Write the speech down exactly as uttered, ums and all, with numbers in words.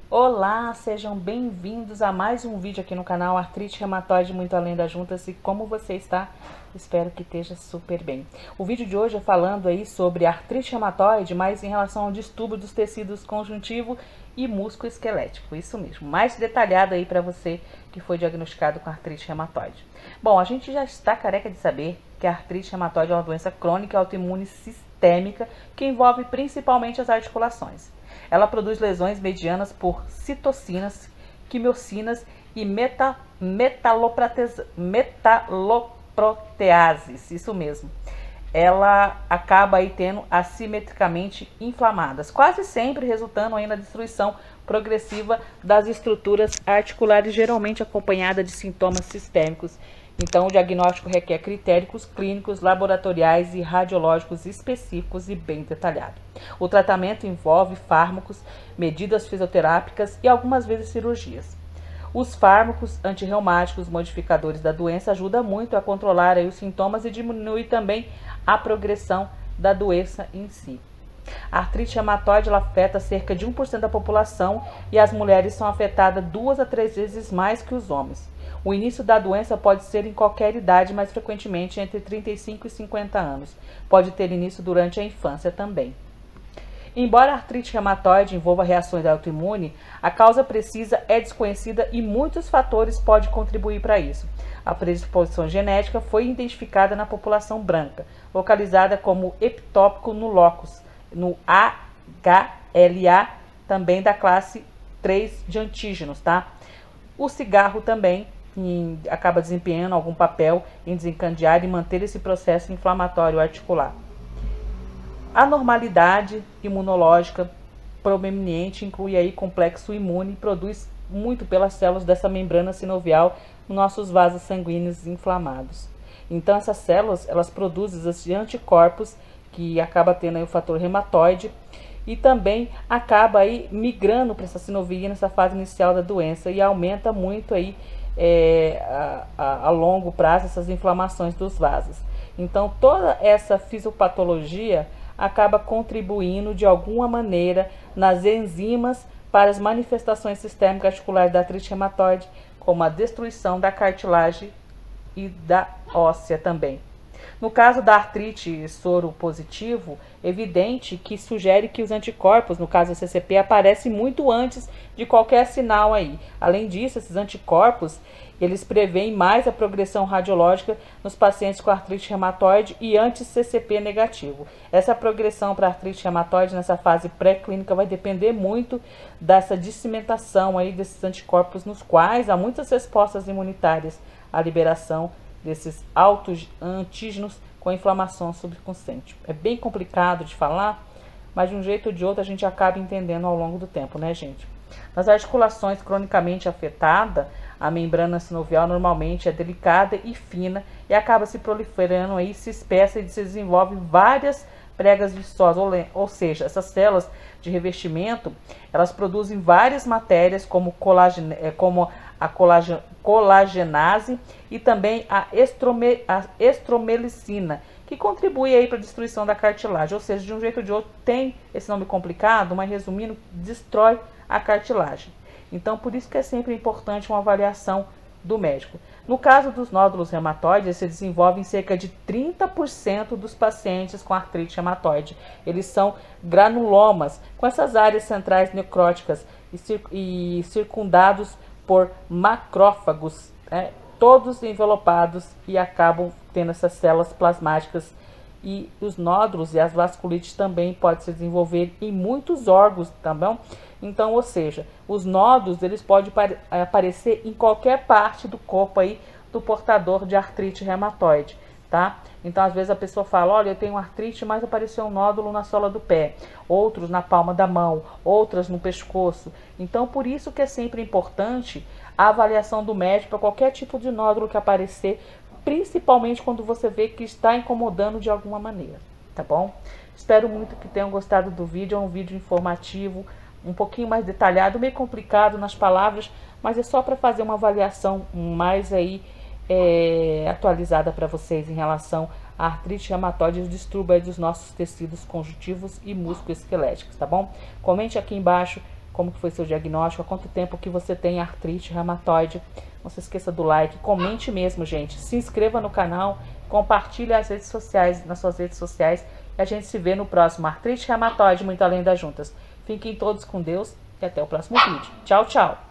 Olá, sejam bem-vindos a mais um vídeo aqui no canal Artrite Reumatoide Muito Além das Juntas. E como você está? Espero que esteja super bem. O vídeo de hoje é falando aí sobre artrite reumatoide, mas em relação ao distúrbio dos tecidos conjuntivo e músculo-esquelético. Isso mesmo, mais detalhado aí para você que foi diagnosticado com artrite reumatoide. Bom, a gente já está careca de saber que a artrite reumatoide é uma doença crônica autoimune sistêmica que envolve principalmente as articulações. Ela produz lesões medianas por citocinas, quimiocinas e meta, metaloproteases, isso mesmo. Ela acaba aí tendo assimetricamente inflamadas, quase sempre resultando aí na destruição progressiva das estruturas articulares, geralmente acompanhada de sintomas sistêmicos. Então, o diagnóstico requer critérios clínicos, laboratoriais e radiológicos específicos e bem detalhado. O tratamento envolve fármacos, medidas fisioterápicas e algumas vezes cirurgias. Os fármacos antirreumáticos modificadores da doença ajudam muito a controlar aí os sintomas e diminuir também a progressão da doença em si. A artrite reumatoide ela afeta cerca de um por cento da população e as mulheres são afetadas duas a três vezes mais que os homens. O início da doença pode ser em qualquer idade, mais frequentemente entre trinta e cinco e cinquenta anos. Pode ter início durante a infância também. Embora a artrite reumatoide envolva reações autoimunes, a causa precisa é desconhecida e muitos fatores podem contribuir para isso. A predisposição genética foi identificada na população branca, localizada como epitópico no locus, no A H L A, também da classe três de antígenos, tá? O cigarro também em, acaba desempenhando algum papel em desencadear e manter esse processo inflamatório articular. A normalidade imunológica proeminente inclui aí complexo imune e produz muito pelas células dessa membrana sinovial nos nossos vasos sanguíneos inflamados. Então essas células, elas produzem esses anticorpos que acaba tendo aí o fator reumatoide e também acaba aí migrando para essa sinovia nessa fase inicial da doença e aumenta muito aí é, a, a, a longo prazo essas inflamações dos vasos. Então toda essa fisiopatologia acaba contribuindo de alguma maneira nas enzimas para as manifestações sistêmicas articulares da artrite reumatoide, como a destruição da cartilagem e da óssea também. No caso da artrite soro positivo, evidente que sugere que os anticorpos, no caso do C C P, aparecem muito antes de qualquer sinal aí. Além disso, esses anticorpos, eles preveem mais a progressão radiológica nos pacientes com artrite reumatoide e anti-C C P negativo. Essa progressão para artrite reumatoide nessa fase pré-clínica vai depender muito dessa disseminação aí desses anticorpos, nos quais há muitas respostas imunitárias à liberação desses autoantígenos com inflamação subconsciente. É bem complicado de falar, mas de um jeito ou de outro a gente acaba entendendo ao longo do tempo, né, gente? Nas articulações cronicamente afetadas, a membrana sinovial normalmente é delicada e fina e acaba se proliferando aí, se espessa e se desenvolve várias pregas vistosas, ou, ou seja, essas células de revestimento, elas produzem várias matérias como, colagene, como a colage, colagenase e também a, estrome, a estromelicina, que contribui aí para a destruição da cartilagem, ou seja, de um jeito ou de outro tem esse nome complicado, mas resumindo, destrói a cartilagem. Então, por isso que é sempre importante uma avaliação do médico. No caso dos nódulos reumatoides, se desenvolvem em cerca de trinta por cento dos pacientes com artrite reumatoide. Eles são granulomas, com essas áreas centrais necróticas e, cir e circundados por macrófagos, né, todos envelopados e acabam tendo essas células plasmáticas. E os nódulos e as vasculites também podem se desenvolver em muitos órgãos, tá bom? Então, ou seja, os nódulos eles podem aparecer em qualquer parte do corpo aí do portador de artrite reumatoide, tá? Então, às vezes a pessoa fala, olha, eu tenho artrite, mas apareceu um nódulo na sola do pé, outros na palma da mão, outras no pescoço. Então, por isso que é sempre importante a avaliação do médico para qualquer tipo de nódulo que aparecer, principalmente quando você vê que está incomodando de alguma maneira, tá bom? Espero muito que tenham gostado do vídeo, é um vídeo informativo, um pouquinho mais detalhado, meio complicado nas palavras, mas é só para fazer uma avaliação mais aí é, atualizada para vocês em relação à artrite reumatoide e os distúrbios dos nossos tecidos conjuntivos e músculo-esqueléticos, tá bom? Comente aqui embaixo como que foi seu diagnóstico, há quanto tempo que você tem artrite reumatoide. Não se esqueça do like, comente mesmo, gente. Se inscreva no canal, compartilhe as redes sociais, nas suas redes sociais. E a gente se vê no próximo Artrite Reumatoide, muito além das juntas. Fiquem todos com Deus e até o próximo vídeo. Tchau, tchau!